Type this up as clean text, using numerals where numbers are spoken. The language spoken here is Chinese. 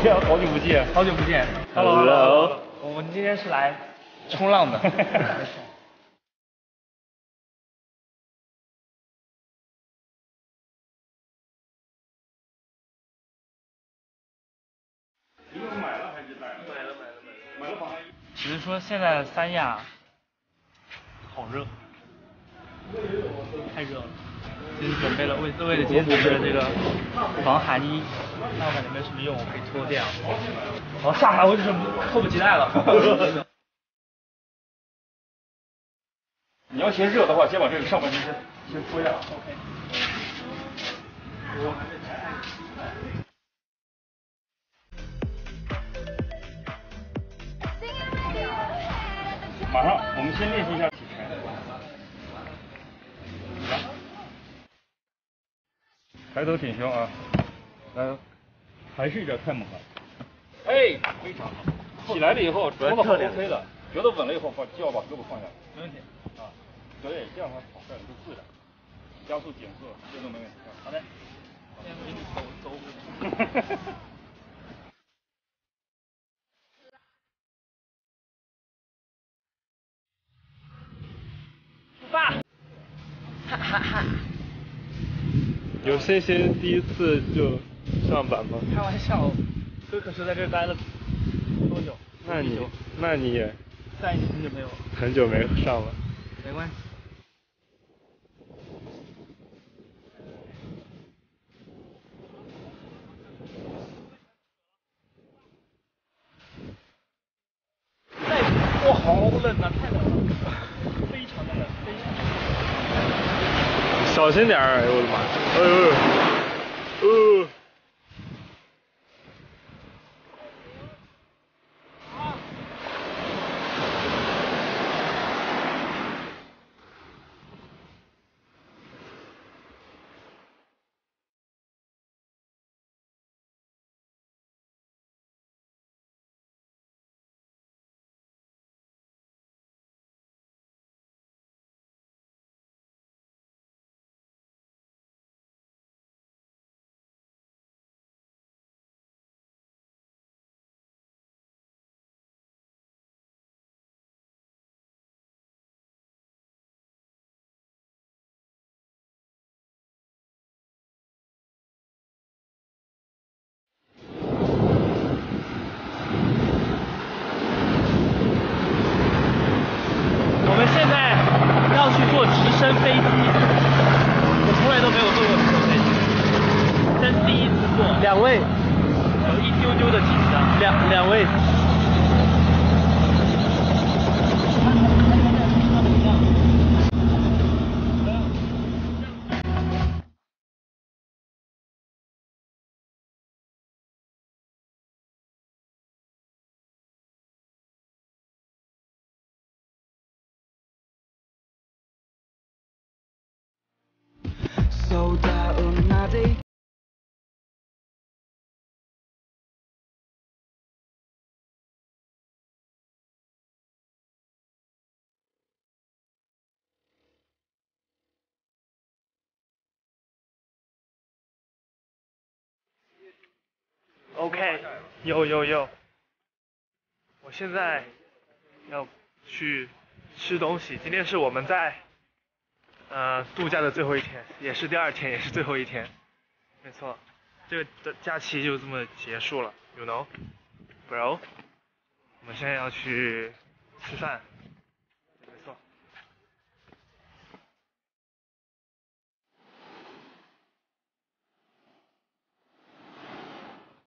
好久不见，好久不见。Hello， 我们今天是来冲浪的。买了还是买了？买了防寒衣。只是说现在三亚好热，太热了。其实准备了为了今天准备了这个防寒衣，但我感觉没什么用，我可以脱掉。然后下海我就是迫不及待了。你要嫌热的话，先把这个上半身先脱下。OK。马上，我们先练习一下体拳。来，抬头挺胸啊，来，还是有点太猛了。哎，非常好。起来了以后，脖子好 OK 的，觉得稳了以后，就要把胳膊放下来。没问题。啊，对，这样它跑出来就自然。加速减速，这都没问题。好的。先给你走。爸，哈哈哈！ 有信心第一次就上板吗？ 开玩笑，哥可是在这待了多久？ 那你也在一起很久没有？ 很久没上了。 没关系。哇，好冷啊！太冷了，非常的冷，非常的冷。 小心点儿！哎呦我的妈！哎呦， 我们现在要去坐直升飞机，我从来都没有坐过直升飞机，这是第一次坐。 两位， 有一丢丢的紧张。 两位。 OK， 有，我现在要去吃东西。今天是我们在度假的最后一天，也是第二天，也是最后一天。没错，这个的假期就这么结束了 ，you know，bro。我们现在要去吃饭。